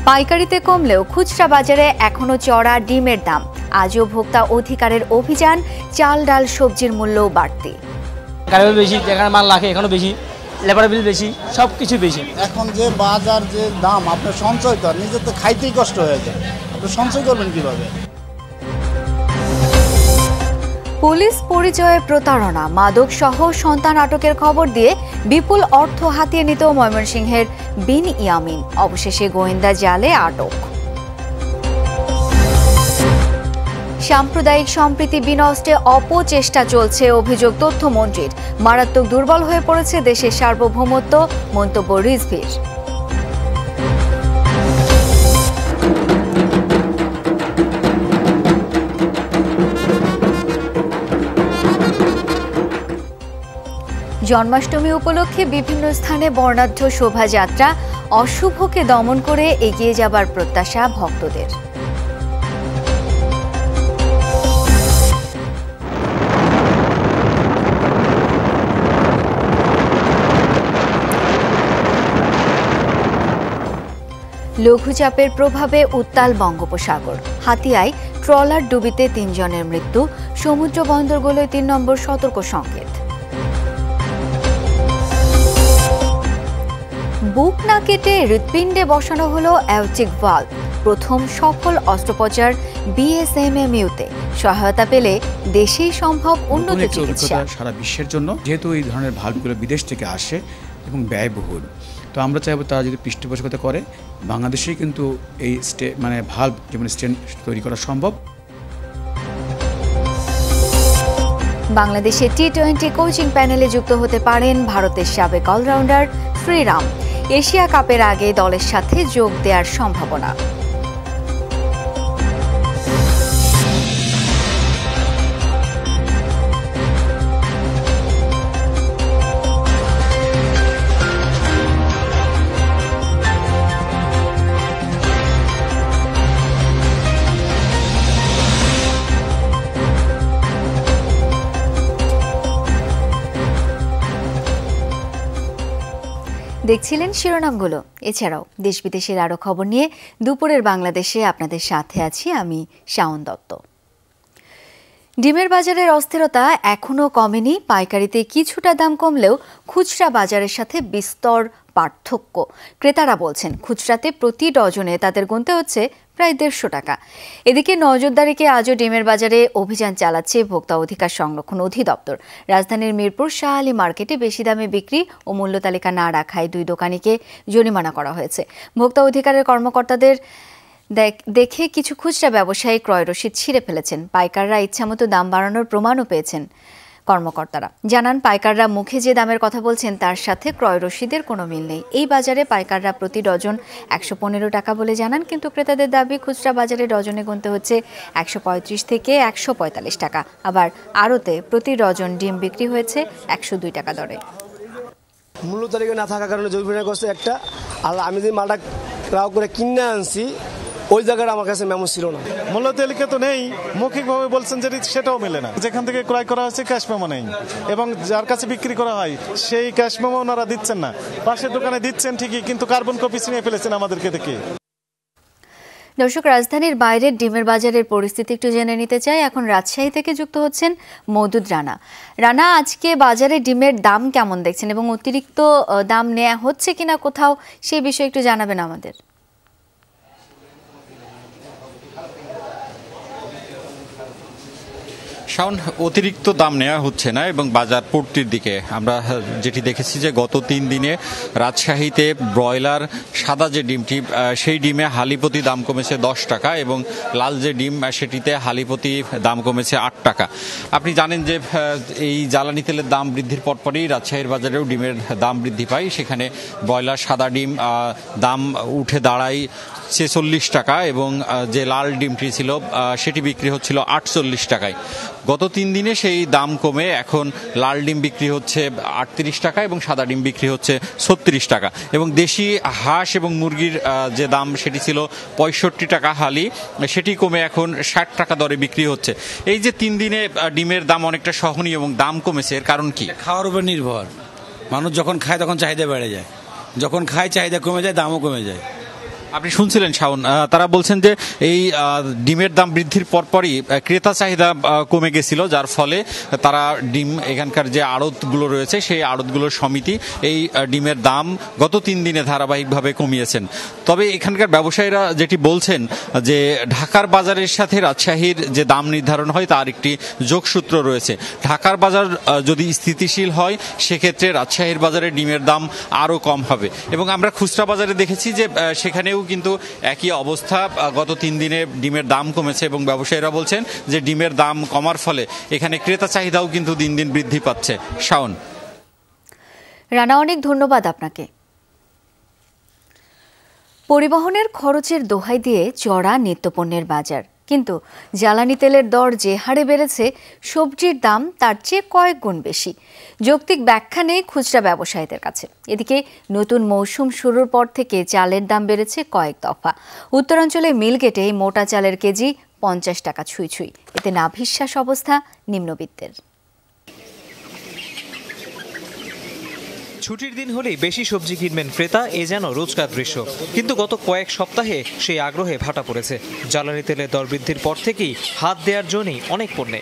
পাইকারিতে কমলেও খুচরা বাজারে এখনো চড়া ডিমের দাম। আজও ভোক্তা অধিকারের অভিযান, চাল ডাল সবজির মূল্যও বাড়তি। বেশি যেখানে মাল লাগে এখনো বেশি, লেবার বিল বেশি, সবকিছু বেশি। এখন যে বাজার যে দাম, আপনার সঞ্চয় তো নিজের তো খাইতেই কষ্ট হয়ে যায়, আপনি সঞ্চয় করবেন কিভাবে? পুলিশ পরিচয়ে প্রতারণা, মাদক সহ সন্তান আটকের খবর দিয়ে বিপুল অর্থ হাতিয়ে নিত ময়মনসিংহের বিন ইয়ামিন, অবশেষে গোয়েন্দা জালে আটক। সাম্প্রদায়িক সম্প্রীতি বিনষ্টে অপচেষ্টা চলছে অভিযোগ তথ্যমন্ত্রীর। মারাত্মক দুর্বল হয়ে পড়েছে দেশের সার্বভৌমত্ব, মন্তব্য রিজভির। জন্মাষ্টমী উপলক্ষে বিভিন্ন স্থানে বর্ণাঢ্য শোভাযাত্রা, অশুভকে দমন করে এগিয়ে যাবার প্রত্যাশা ভক্তদের। লঘুচাপের প্রভাবে উত্তাল বঙ্গোপসাগর, হাতিয়ায় ট্রলার ডুবিতে ৩ জনের মৃত্যু, সমুদ্র বন্দরগুলোয় ৩ নম্বর সতর্ক সংকেত। বুক না কেটে হৃৎপিণ্ডে বসানো হলো অ্যাওর্টিক ভালভ, প্রথম সফল অস্ত্রোপচার বিএসএমএমইউতে। সহায়তা পেলে দেশেই সম্ভব উন্নত চিকিৎসা। সারা বিশ্বের জন্য যেহেতু এই ধরনের ভালভগুলো বিদেশ থেকে আসে এবং ব্যয়বহুল, তো আমরা চাইবো তারা যদি পৃষ্ঠপোষকতা করে বাংলাদেশেই কিন্তু এই ভালভ যেমন স্টেন্ট তৈরি করা সম্ভব। বাংলাদেশের টি-20 কোচিং প্যানেলে যুক্ত হতে পারেন ভারতের সাবেক অলরাউন্ডার শ্রীরাম। এশিয়া কাপের আগে দলের সাথে যোগ দেওয়ার সম্ভাবনা। দেখছিলেন শিরোনামগুলো। এছাড়াও দেশ বিদেশের আরও খবর নিয়ে দুপুরের বাংলাদেশে আপনাদের সাথে আছি আমি শাওন দত্ত। ডিমের বাজারের অস্থিরতা এখনও কমেনি। পাইকারিতে কিছুটা দাম কমলেও খুচরা বাজারের সাথে বিস্তর পার্থক্য। ক্রেতারা বলছেন খুচরাতে প্রতি ডজনে তাদের গুনতে হচ্ছে প্রায় 150 টাকা। এদিকে নজরদারিকে আজও ডিমের বাজারে অভিযান চালাচ্ছে ভোক্তা অধিকার সংরক্ষণ অধিদপ্তর। রাজধানীর মিরপুর শাহ আলী মার্কেটে বেশি দামে বিক্রি ও মূল্য তালিকা না রাখায় 2 দোকানিকে জরিমানা করা হয়েছে। ভোক্তা অধিকারের কর্মকর্তাদের দেখে কিছু খুচরা ব্যবসায়ী ক্রয় রসিদ ছিঁড়ে ফেলেছেন। পাইকাররা ইচ্ছামতো দাম বাড়ানোর প্রমাণও পেয়েছেন। কর্মকর্তারা জানান, পাইকাররা মুখে যে দামের কথা বলছেন তার সাথে ক্রয় রসিদের কোনো মিল নেই। এই বাজারে পাইকাররা প্রতি ডজন 115 টাকা বলে জানান, কিন্তু ক্রেতাদের দাবি খুচরা বাজারে ডজনে গুনতে হচ্ছে 135 থেকে 145 টাকা। আবার আড়তে প্রতি ডজন ডিম বিক্রি হয়েছে 102 টাকা দরে। মূল্য তালিকা না থাকার কারণে জরিমানা করছে একটা, আর আমি যে মালটা ক্রয় করে কিনে আনছি ওই জায়গায় আমার কাছে মেমো ছিল না। মূল্য তালিকা তো নেই, মৌখিকভাবে বলছেন যে সেটাও মেলে না। যেখান থেকে ক্রয় করা হয়েছে ক্যাশ মেমো নেই, এবং যার কাছে বিক্রি করা হয় সেই ক্যাশ মেমো ওনারা দিচ্ছেন না। পাশের দোকানে দিচ্ছেন ঠিকই, কিন্তু কার্বন কপি ছিনিয়ে ফেলেছেন আমাদেরকে থেকে। দর্শক, রাজধানীর বাইরের ডিমের বাজারের পরিস্থিতি একটু জেনে নিতে চাই। এখন রাজশাহী থেকে যুক্ত হচ্ছেন মওদুদ রানা। রানা, আজকে বাজারে ডিমের দাম কেমন দেখছেন এবং অতিরিক্ত দাম নেওয়া হচ্ছে কিনা কোথাও, সেই বিষয়ে একটু জানাবেন আমাদের। শাওন, অতিরিক্ত দাম নেওয়া হচ্ছে না এবং বাজার পড়তির দিকে। আমরা যেটি দেখেছি যে গত 3 দিনে রাজশাহীতে ব্রয়লার সাদা যে ডিমটি, সেই ডিমে হালিপতি দাম কমেছে 10 টাকা এবং লাল যে ডিম সেটিতে হালিপতি দাম কমেছে 8 টাকা। আপনি জানেন যে এই জ্বালানি তেলের দাম বৃদ্ধির পরপরই রাজশাহীর বাজারেও ডিমের দাম বৃদ্ধি পায়। সেখানে ব্রয়লার সাদা ডিম দাম উঠে দাঁড়ায় 46 টাকা এবং যে লাল ডিমটি ছিল সেটি বিক্রি হচ্ছিল 48 টাকায়। গত 3 দিনে সেই দাম কমে এখন লাল ডিম বিক্রি হচ্ছে 38 টাকা এবং সাদা ডিম বিক্রি হচ্ছে 36 টাকা। এবং দেশি হাঁস এবং মুরগির যে দাম সেটি ছিল 65 টাকা হালি, সেটি কমে এখন 60 টাকা দরে বিক্রি হচ্ছে। এই যে 3 দিনে ডিমের দাম অনেকটা সহনীয় এবং দাম কমেছে, এর কারণ কি? খাওয়ার উপর নির্ভর। মানুষ যখন খায় তখন চাহিদা বেড়ে যায়, যখন খায় চাহিদা কমে যায়, দামও কমে যায়। আপনি শুনছিলেন শাওন, তারা বলছেন যে এই ডিমের দাম বৃদ্ধির পরপরই ক্রেতা চাহিদা কমে গেছিল, যার ফলে তারা ডিম এখানকার যে আড়তগুলো রয়েছে সেই আড়তগুলোর সমিতি এই ডিমের দাম গত 3 দিনে ধারাবাহিকভাবে কমিয়েছেন। তবে এখানকার ব্যবসায়ীরা যেটি বলছেন যে ঢাকার বাজারের সাথে রাজশাহীর যে দাম নির্ধারণ হয় তার একটি যোগসূত্র রয়েছে। ঢাকার বাজার যদি স্থিতিশীল হয় সেক্ষেত্রে রাজশাহীর বাজারে ডিমের দাম আরও কম হবে, এবং আমরা খুচরা বাজারে দেখেছি যে সেখানেও কিন্তু একই অবস্থা। গত 3 দিনে ডিমের দাম কমেছে এবং ব্যবসায়ীরা বলছেন যে ডিমের দাম কমার ফলে এখানে ক্রেতা চাহিদাও কিন্তু দিন দিন বৃদ্ধি পাচ্ছে। শাওন, রানা, অনেক ধন্যবাদ আপনাকে। পরিবহনের খরচের দোহাই দিয়ে চড়া নিত্যপণ্যের বাজার, কিন্তু জ্বালানি তেলের দর যে হারে বেড়েছে সবজির দাম তার চেয়ে কয়েক গুণ বেশি। যৌক্তিক ব্যাখ্যা নেই খুচরা ব্যবসায়ীদের কাছে। এদিকে নতুন মৌসুম শুরুর পর থেকে চালের দাম বেড়েছে কয়েক দফা। উত্তরাঞ্চলে মিলগেটে মোটা চালের কেজি 50 টাকা ছুঁই ছুঁই। এতে নাভিশ্বাস অবস্থা নিম্নবিত্তের। ছুটির দিন হলেই বেশি সবজি কিনবেন ক্রেতা, এ যেন রোজকার দৃশ্য। কিন্তু গত কয়েক সপ্তাহে সেই আগ্রহে ভাটা পড়েছে। জ্বালানি তেলের দর বৃদ্ধির পর থেকেই হাত দেওয়ার জো নেই অনেক পণ্যে।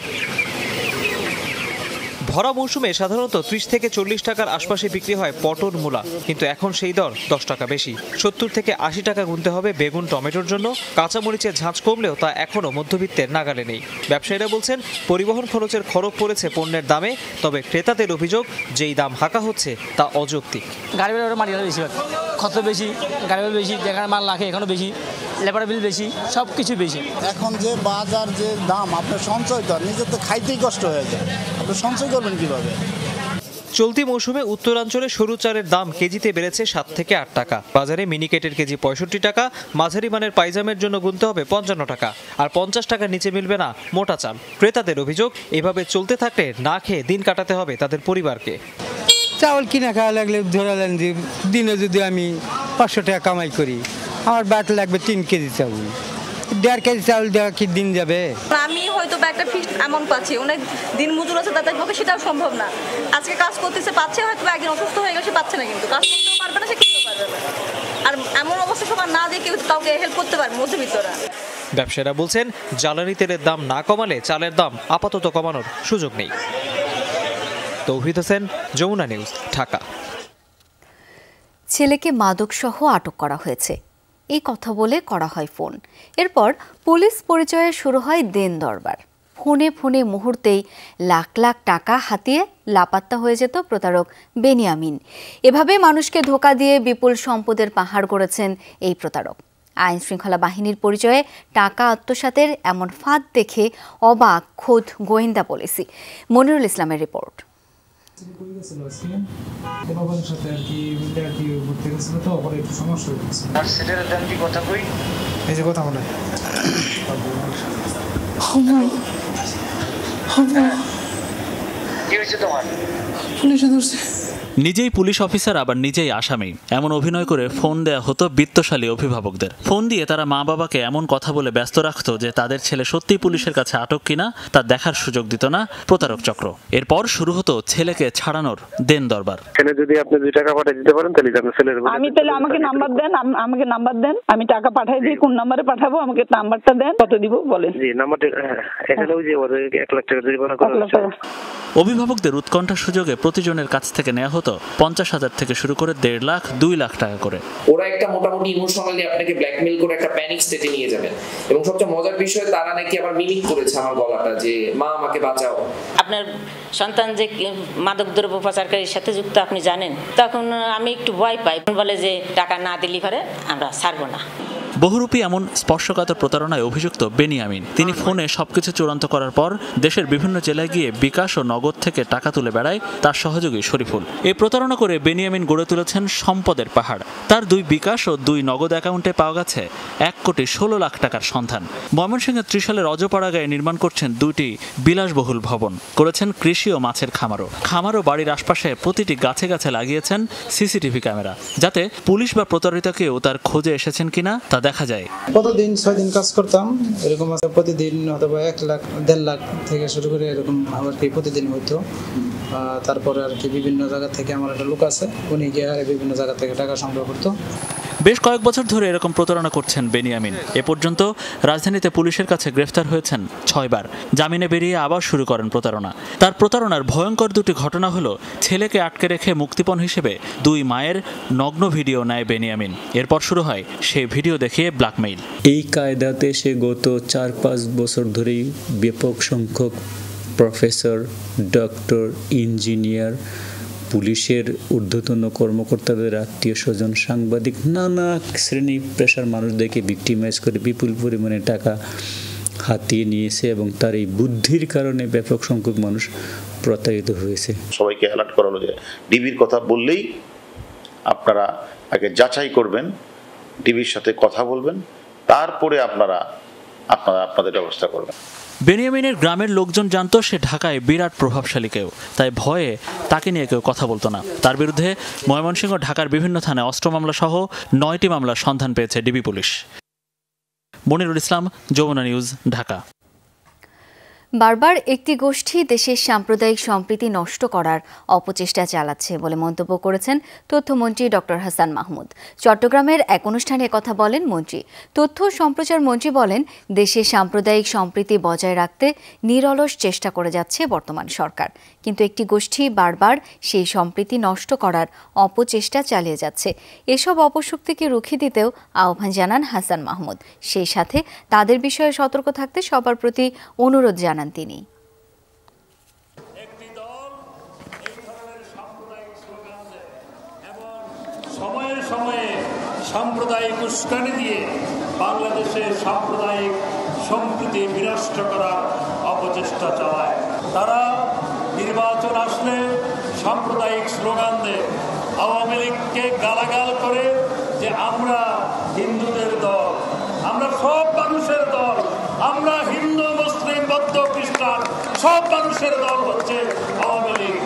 ভরা মৌসুমে সাধারণত 30 থেকে 40 টাকার আশপাশে বিক্রি হয় পটল, মূলা, কিন্তু এখন সেই দর 10 টাকা বেশি। 70 থেকে 80 টাকা গুনতে হবে বেগুন, টমেটোর জন্য। কাঁচামরিচের ঝাঁঝ কমলেও তা এখনও মধ্যবিত্তের নাগালে নেই। ব্যবসায়ীরা বলছেন পরিবহন খরচের খরচ পড়েছে পণ্যের দামে, তবে ক্রেতাদের অভিযোগ যেই দাম হাঁকা হচ্ছে তা অযৌক্তিক। গাড়ি ভাড়া মাটি বেশি, খরচ বেশি, গাড়ি ভাড়া বেশি, যেখানে মাল রাখে এখানেও বেশি, লেবার বিল বেশি, সব কিছু বেশি। এখন যে বাজার যে দাম, আপনার সঞ্চয় তো নিজের তো খাইতেই কষ্ট হয়ে যায়, আপনি সঞ্চয় করবেন কিভাবে? চলতি মৌসুমে উত্তরাঞ্চলে সরু চালের দাম কেজিতে বেড়েছে 7 থেকে 8 টাকা। বাজারে মিনিকেটের কেজি 65 টাকা, মাঝারি মানের পাইজামের জন্য গুনতে হবে 55 টাকা, আর 50 টাকার নিচে মিলবে না মোটা চাল। ক্রেতাদের অভিযোগ এভাবে চলতে থাকলে না খেয়ে দিন কাটাতে হবে তাদের পরিবারকে। চাউল কিনা খাওয়া লাগলে ধরালেন যে দিনে যদি আমি 500 টাকা কামাই করি, আমার বাট লাগবে 3 কেজি চাউল। 1.5 কেজি চাউল দেওয়া কি দিন যাবে? আমি হয়তো একটা ফিক্সড অ্যামাউন্ট পাচ্ছি, অনেক দিন মজুর আছে তাদের পক্ষে সেটাও সম্ভব না। আজকে কাজ করতেছে পাচ্ছে, হয়তো একদিন অসুস্থ হয়ে গেছে পাচ্ছে না, কিন্তু কাজ করতেও পারবে না, সে খেতেও পারবে না। আর এমন অবস্থা সবার না দিয়ে কেউ কাউকে হেল্প করতে পারবে মধ্যবিত্তরা। ব্যবসায়ীরা বলছেন জ্বালানি তেলের দাম না কমালে চালের দাম আপাতত কমানোর সুযোগ নেই। তৌহিদ হোসেন, যমুনা নিউজ, ঢাকা। ছেলেকে মাদকসহ আটক করা হয়েছে, এই কথা বলে করা হয় ফোন। এরপর পুলিশ পরিচয়ে শুরু হয় দেন দরবার। ফোনে ফোনে মুহূর্তেই লাখ লাখ টাকা হাতিয়ে লাপাত্তা হয়ে যেত প্রতারক বেনিয়ামিন। এভাবে মানুষকে ধোঁকা দিয়ে বিপুল সম্পদের পাহাড় গড়েছেন এই প্রতারক। আইন শৃঙ্খলা বাহিনীর পরিচয়ে টাকা আত্মসাতের এমন ফাঁদ দেখে অবাক খোদ গোয়েন্দা পুলিশই। মনিরুল ইসলামের রিপোর্ট। নিজেই পুলিশ অফিসার আবার নিজেই আসামি, এমন অভিনয় করে ফোন দেয়া হতো বিত্তশালী অভিভাবকদের। ফোন দিয়ে তারা মা বাবাকে এমন কথা বলে ব্যস্ত রাখতো যে তাদের ছেলে সত্যিই পুলিশের কাছে আটক কিনা তা দেখার সুযোগ দিত না প্রতারক চক্র। এরপর শুরু হতো ছেলেকে ছাড়ানোর দেন দরবার। ছেলে যদি আপনি 2 টাকা পাঠিয়ে দিতে পারেন তাহলে আপনার ছেলের আমি তাহলে আমাকে নাম্বার দেন, আমাকে নাম্বার দেন, আমি টাকা পাঠিয়ে দিই। কোন নম্বরে পাঠাবো আমাকে নাম্বারটা দেন, কত দিব বলেন। জি, নাম্বারটা এখানে ওই যে 1 লাখ টাকা জরিমানা করা আছে। অভিভাবকদের উৎকণ্ঠার সুযোগে প্রতিজনের কাছ থেকে নেওয়া হতো 50,000 থেকে শুরু করে 1.5 লাখ 2 লাখ টাকা করে। ওরা একটা মোটামুটি ইমোশনালি আপনাকে ব্ল্যাকমেল করে একটা প্যানিক স্টেটে নিয়ে যাবেন, এবং সবচেয়ে মজার বিষয় তারা নাকি আবার মিমিক করেছে আমার গলাটা, যে মা আমাকে বাঁচাও। আপনার সন্তান যে মাদক দ্রব্য পাচারকারীর সাথে যুক্ত আপনি জানেন, তখন আমি একটু ভয় পাই। বলে যে টাকা না দিলে পরে আমরা ছাড়বো না। বহুরূপী এমন স্পর্শকাতর প্রতারণায় অভিযুক্ত বেনিয়ামিন। তিনি ফোনে সবকিছু চূড়ান্ত করার পর দেশের বিভিন্ন জেলায় গিয়ে বিকাশ ও নগদ থেকে টাকা তুলে বেড়ায় তার সহযোগী শরীফুল। এই প্রতারণা করে বেনিয়ামিন গড়ে তুলেছেন সম্পদের পাহাড়। তার 2 বিকাশ ও 2 নগদ অ্যাকাউন্টে পাওয়া গেছে 1,16 লাখ টাকার সন্ধান। ময়মনসিংহের ত্রিশালের অজপাড়া গায়ে নির্মাণ করছেন 2টি বিলাসবহুল ভবন, করেছেন কৃষি ও মাছের খামারও বাড়ির আশপাশে প্রতিটি গাছে গাছে লাগিয়েছেন সিসিটিভি ক্যামেরা, যাতে পুলিশ বা প্রতারিতকেও তার খোঁজে এসেছেন কিনা তা দেখা যায়। প্রতিদিন 6 দিন কাজ করতাম, এরকম প্রতিদিন অথবা 1 লাখ 1.5 লাখ থেকে শুরু করে এরকম আমার কি প্রতিদিন হইতো। তারপরে আর কি বিভিন্ন জায়গা থেকে আমার একটা লোক আছে, উনি গিয়ে বিভিন্ন জায়গা থেকে টাকা সংগ্রহ করতো। বেশ কয়েক বছর ধরে এরকম প্রতারণা করছেন বেনিয়ামিন। এ পর্যন্ত রাজধানীতে পুলিশের কাছে গ্রেফতার হয়েছেন 6 বার। জামিনে বেরিয়ে আবার শুরু করেন প্রতারণা। তার প্রতারণার ভয়ঙ্কর দুটি ঘটনা হলো, ছেলেকে আটকে রেখে মুক্তিপণ হিসেবে 2 মায়ের নগ্ন ভিডিও নেয় বেনিয়ামিন। এরপর শুরু হয় সেই ভিডিও দেখিয়ে ব্ল্যাকমেইল। এই কায়দাতে সে গত 4-5 বছর ধরেই ব্যাপক সংখ্যক প্রফেসর, ডক্টর, ইঞ্জিনিয়ার, পুলিশের ঊর্ধ্বতন কর্মকর্তাদের আত্মীয় স্বজন, সাংবাদিক, নানা শ্রেণী পেশার মানুষদেরকে ভিক্টিমাইজ করে বিপুল পরিমাণে টাকা হাতিয়ে নিয়েছে এবং তার এই বুদ্ধির কারণে ব্যাপক সংখ্যক মানুষ প্রতারিত হয়েছে। সবাইকে অ্যালার্ট করা হলো যে ডিবির কথা বললেই আপনারা আগে যাচাই করবেন, ডিবির সাথে কথা বলবেন, তারপরে আপনারা আপনাদের ব্যবস্থা করবেন। বেনিয়ামিনের গ্রামের লোকজন জানতো সে ঢাকায় বিরাট প্রভাবশালী কেউ, তাই ভয়ে তাকে নিয়ে কেউ কথা বলতো না। তার বিরুদ্ধে ময়মনসিংহ, ঢাকার বিভিন্ন থানায় অস্ত্র মামলা সহ 9টি মামলার সন্ধান পেয়েছে DB police. Monirul Islam, Jamuna news, Dhaka. বারবার একটি গোষ্ঠী দেশের সাম্প্রদায়িক সম্প্রীতি নষ্ট করার অপচেষ্টা চালাচ্ছে বলে মন্তব্য করেছেন তথ্যমন্ত্রী ডক্টর হাসান মাহমুদ। চট্টগ্রামের এক অনুষ্ঠানে কথা বলেন মন্ত্রী। তথ্য সম্প্রচার মন্ত্রী বলেন, দেশের সাম্প্রদায়িক সম্প্রীতি বজায় রাখতে নিরলস চেষ্টা করে যাচ্ছে বর্তমান সরকার, কিন্তু একটি গোষ্ঠী বারবার সেই সম্প্রীতি নষ্ট করার অপচেষ্টা চালিয়ে যাচ্ছে। এসব অপশক্তিকে রুখে দিতেও আহ্বান জানান হাসান মাহমুদ। সেই সাথে তাদের বিষয়ে সতর্ক থাকতে সবার প্রতি অনুরোধ জানান তিনি। সময়ে সময়ে সাম্প্রদায়িক উস্কানি দিয়ে বাংলাদেশের সাম্প্রদায়িক সম্প্রীতি বিনষ্ট করার অপচেষ্টা চালায়। তারা নির্বাচন আসলে সাম্প্রদায়িক স্লোগান দেয়, আওয়ামী লীগকে গালাগাল করে যে আমরা হিন্দুদের দল, আমরা সব মানুষের দল, আমরা হিন্দু, মুসলিম, বৌদ্ধ, খ্রিস্টান সব মানুষের দল হচ্ছে আওয়ামী লীগ।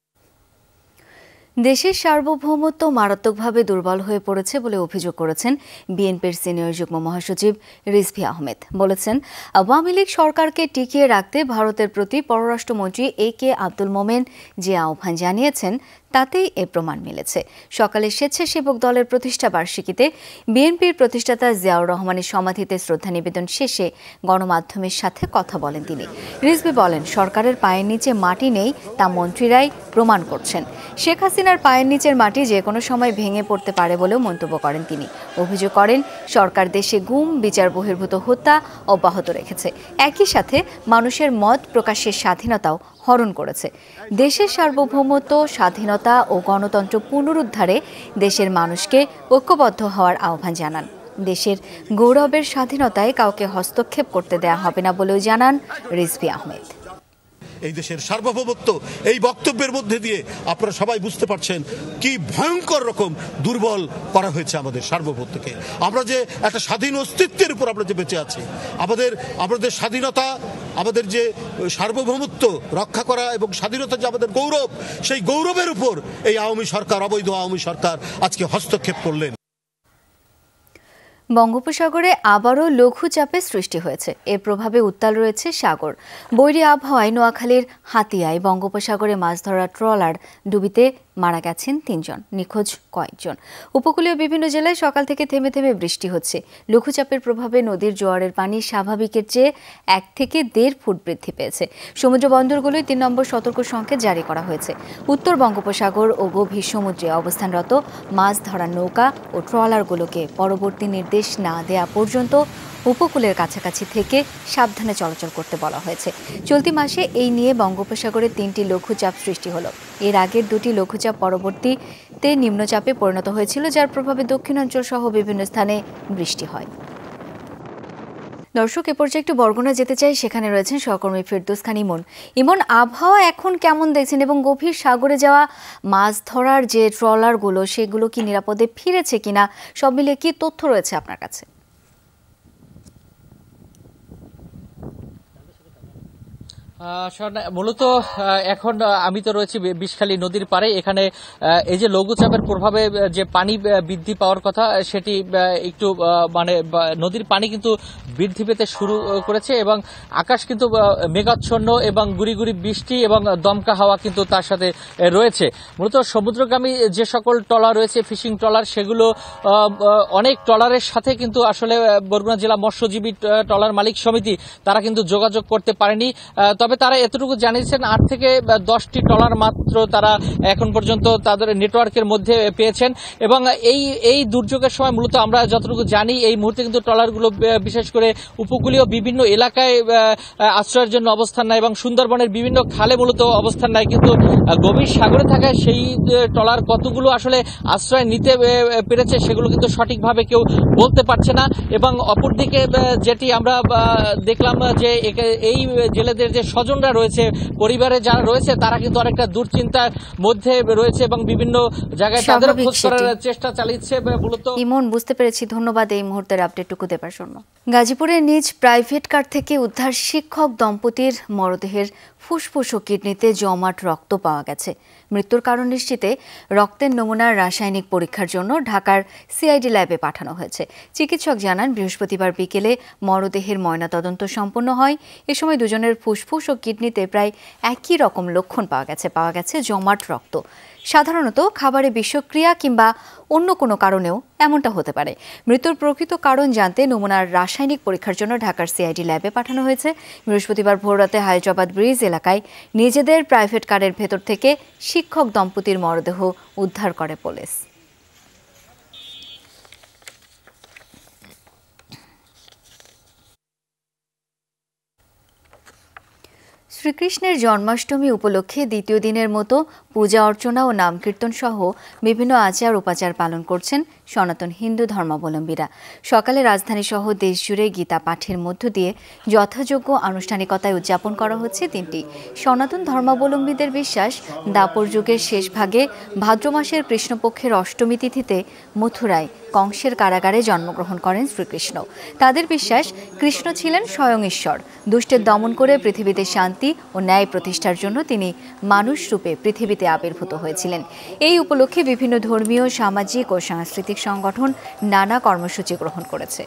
দেশের সার্বভৌমত্ব মারাত্মকভাবে দুর্বল হয়ে পড়েছে বলে অভিযোগ করেছেন বিএনপির সিনিয়র যুগ্ম মহাসচিব রিজভী আহমেদ। বলেছেন, আওয়ামী লীগ সরকারকে টিকিয়ে রাখতে ভারতের প্রতি পররাষ্ট্রমন্ত্রী AK আব্দুল মোমেন যে আহ্বান জানিয়েছেন তাতেই এ প্রমাণ মিলেছে। সকালে স্বেচ্ছাসেবক দলের প্রতিষ্ঠা বার্ষিকীতে বিএনপির প্রতিষ্ঠাতা জিয়াউর রহমানের সমাধিতে শ্রদ্ধা নিবেদন শেষে গণমাধ্যমের সাথে কথা বলেন তিনি। রিজভী বলেন, সরকারের পায়ের নিচে মাটি নেই তা মন্ত্রীরাই প্রমাণ করছেন। শেখ হাসিনার পায়ের নিচের মাটি যে কোনো সময় ভেঙে পড়তে পারে বলেও মন্তব্য করেন তিনি। অভিযোগ করেন, সরকার দেশে গুম, বিচার বহির্ভূত হত্যা অব্যাহত রেখেছে, একই সাথে মানুষের মত প্রকাশের স্বাধীনতাও হরণ করেছে। দেশের সার্বভৌমত্ব, স্বাধীনতা ও গণতন্ত্র পুনরুদ্ধারে দেশের মানুষকে ঐক্যবদ্ধ হওয়ার আহ্বান জানান। দেশের গৌরবের স্বাধীনতায় কাউকে হস্তক্ষেপ করতে দেয়া হবে না বলেও জানান রিজভী আহমেদ। এই দেশের সার্বভৌমত্ব এই বক্তব্যের মধ্যে দিয়ে আপনারা সবাই বুঝতে পারছেন কি ভয়ঙ্কর রকম দুর্বল করা হয়েছে আমাদের সার্বভৌমত্বকে। আমরা যে একটা স্বাধীন অস্তিত্বের উপর আমরা যে বেঁচে আছি, আমাদের স্বাধীনতা, আমাদের যে সার্বভৌমত্ব রক্ষা করা এবং স্বাধীনতা যে আমাদের গৌরব, সেই গৌরবের উপর এই আওয়ামী সরকার, অবৈধ আওয়ামী সরকার আজকে হস্তক্ষেপ করলেন। বঙ্গোপসাগরে আবারও লঘুচাপের সৃষ্টি হয়েছে। এর প্রভাবে উত্তাল রয়েছে সাগর। বৈরী আবহাওয়ায় নোয়াখালীর হাতিয়ায় বঙ্গোপসাগরে মাছ ধরার ট্রলার ডুবিতে মারা গেছেন 3 জন, নিখোঁজ কয়েকজন। উপকূলীয় বিভিন্ন জেলায় সকাল থেকে থেমে থেমে বৃষ্টি হচ্ছে। লঘুচাপের প্রভাবে নদীর জোয়ারের পানি স্বাভাবিকের চেয়ে 1 থেকে 1.5 ফুট বৃদ্ধি পেয়েছে। সমুদ্র বন্দরগুলোয় 3 নম্বর সতর্ক সংকেত জারি করা হয়েছে। উত্তর বঙ্গোপসাগর ও গভীর সমুদ্রে অবস্থানরত মাছ ধরার নৌকা ও ট্রলারগুলোকে পরবর্তী নির্দেশ না দেয়া পর্যন্ত উপকূলের কাছাকাছি থেকে সাবধানে চলাচল করতে বলা হয়েছে। চলতি মাসে এই নিয়ে বঙ্গোপসাগরে 3টি লঘুচাপ সৃষ্টি হলো। এর আগের 2টি লঘুচাপ পরবর্তীতে নিম্নচাপে পরিণত হয়েছিল, যার প্রভাবে দক্ষিণাঞ্চল সহ বিভিন্ন স্থানে বৃষ্টি হয়। দর্শক, এ পর্যায়ে একটু বরগুনা যেতে চাই, সেখানে রয়েছেন সহকর্মী ফেরদৌস খান ইমন। ইমন, আবহাওয়া এখন কেমন দেখছেন এবং গভীর সাগরে যাওয়া মাছ ধরার যে ট্রলারগুলো সেগুলো কি নিরাপদে ফিরেছে কিনা, সব মিলিয়ে কি তথ্য রয়েছে আপনার কাছে? মূলত এখন আমি তো রয়েছি বিষখালী নদীর পাড়ে। এখানে এই যে লঘুচাপের প্রভাবে যে পানি বৃদ্ধি পাওয়ার কথা সেটি একটু মানে নদীর পানি কিন্তু বৃদ্ধি পেতে শুরু করেছে এবং আকাশ কিন্তু মেঘাচ্ছন্ন এবং গুড়ি গুড়ি বৃষ্টি এবং দমকা হাওয়া কিন্তু তার সাথে রয়েছে। মূলত সমুদ্রগামী যে সকল ট্রলার রয়েছে, ফিশিং ট্রলার, সেগুলো অনেক ট্রলারের সাথে কিন্তু আসলে বরগুনা জেলা মৎস্যজীবী ট্রলার মালিক সমিতি তারা কিন্তু যোগাযোগ করতে পারেনি। তবে তারা এতটুকু জানিয়েছেন 8 থেকে 10টি ট্রলার মাত্র তারা এখন পর্যন্ত তাদের নেটওয়ার্কের মধ্যে পেয়েছেন। এবং এই দুর্যোগের সময় মূলত আমরা যতটুকু জানি এই মুহূর্তে কিন্তু ট্রলারগুলো বিশেষ করে উপকূলীয় বিভিন্ন এলাকায় আশ্রয়ের জন্য অবস্থান নেয় এবং সুন্দরবনের বিভিন্ন খালে মূলত অবস্থান নেয়। কিন্তু গভীর সাগরে থাকায় সেই ট্রলার কতগুলো আসলে আশ্রয় নিতে পেরেছে সেগুলো কিন্তু সঠিকভাবে কেউ বলতে পারছে না। এবং অপরদিকে যেটি আমরা দেখলাম যে এই জেলেদের যে স্বজনরা রয়েছে, পরিবারে যারা রয়েছে, তারা কিন্তু অনেকটা দুশ্চিন্তার মধ্যে রয়েছে এবং বিভিন্ন জায়গায় তাদের খোঁজ করার চেষ্টা চালিয়েছে। মূলত ইমন, বুঝতে পেরেছি। ধন্যবাদ এই মুহূর্তের আপডেটটুকু দেবার জন্য। গাজীপুরের নিজ প্রাইভেট কার থেকে উদ্ধার শিক্ষক দম্পতির মরদেহের ফুসফুস ও কিডনিতে জমাট রক্ত পাওয়া গেছে। মৃত্যুর কারণ নিশ্চিতে রক্তের নমুনার রাসায়নিক পরীক্ষার জন্য ঢাকার সিআইডি ল্যাবে পাঠানো হয়েছে। চিকিৎসক জানান, বৃহস্পতিবার বিকেলে মরদেহের ময়নাতদন্ত সম্পন্ন হয়। এ সময় দুজনের ফুসফুস ও কিডনিতে প্রায় একই রকম লক্ষণ পাওয়া গেছে জমাট রক্ত। সাধারণত খাবারে বিষক্রিয়া কিংবা অন্য কোনো কারণেও এমনটা হতে পারে। মৃত্যুর প্রকৃত কারণ জানতে নমুনার রাসায়নিক পরীক্ষার জন্য ঢাকার সিআইডি ল্যাবে পাঠানো হয়েছে। বৃহস্পতিবার ভোররাতে হায়দ্রাবাদ ব্রিজ এলাকায় নিজেদের প্রাইভেট কারের ভেতর থেকে শিক্ষক দম্পতির মরদেহ উদ্ধার করে পুলিশ। শ্রীকৃষ্ণের জন্মাষ্টমী উপলক্ষে দ্বিতীয় দিনের মতো পূজা অর্চনা ও নামকীর্তন সহ বিভিন্ন আচার উপাচার পালন করছেন সনাতন হিন্দু ধর্মাবলম্বীরা। সকালে রাজধানী সহ দেশজুড়ে গীতা পাঠের মধ্য দিয়ে যথাযোগ্য আনুষ্ঠানিকতায় উদযাপন করা হচ্ছে দিনটি। সনাতন ধর্মাবলম্বীদের বিশ্বাস, দাপর যুগের শেষ ভাগে ভাদ্র মাসের কৃষ্ণপক্ষের অষ্টমী তিথিতে মথুরায় কংসের কারাগারে জন্মগ্রহণ করেন শ্রীকৃষ্ণ। তাদের বিশ্বাস, কৃষ্ণ ছিলেন স্বয়ং ঈশ্বর। দুষ্টের দমন করে পৃথিবীতে শান্তি ও ন্যায় প্রতিষ্ঠার জন্য তিনি মানুষ রূপে পৃথিবীতে আবির্ভূত হয়েছিলেন। এই উপলক্ষে বিভিন্ন ধর্মীয়, সামাজিক ও সাংস্কৃতিক সংগঠন নানা কর্মসূচি গ্রহণ করেছে।